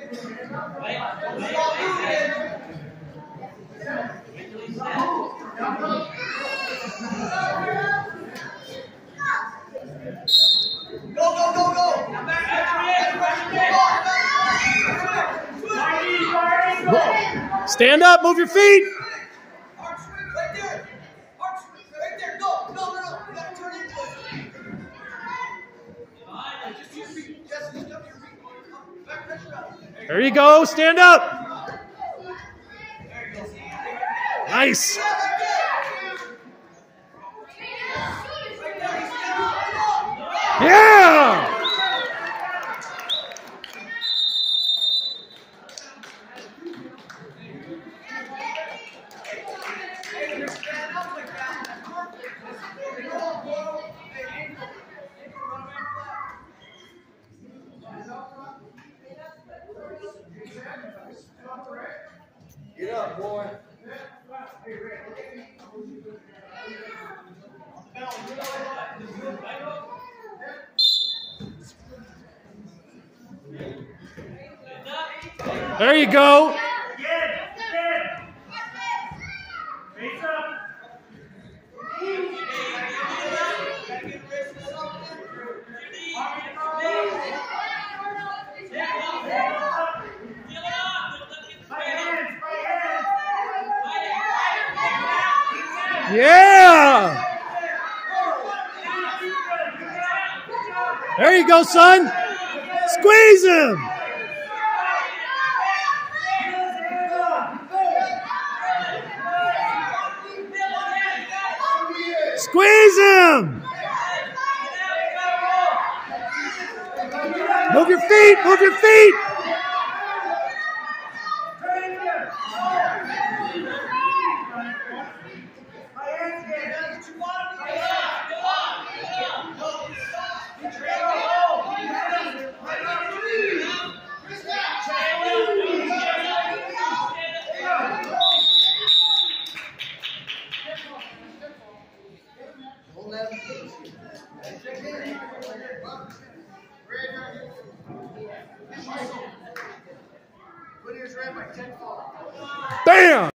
Stand up, move your feet. There you go, stand up. Nice. Yeah! Get up, boy. There you go. Yeah! There you go, son. Squeeze him. Squeeze him. Move your feet. Move your feet. Bam!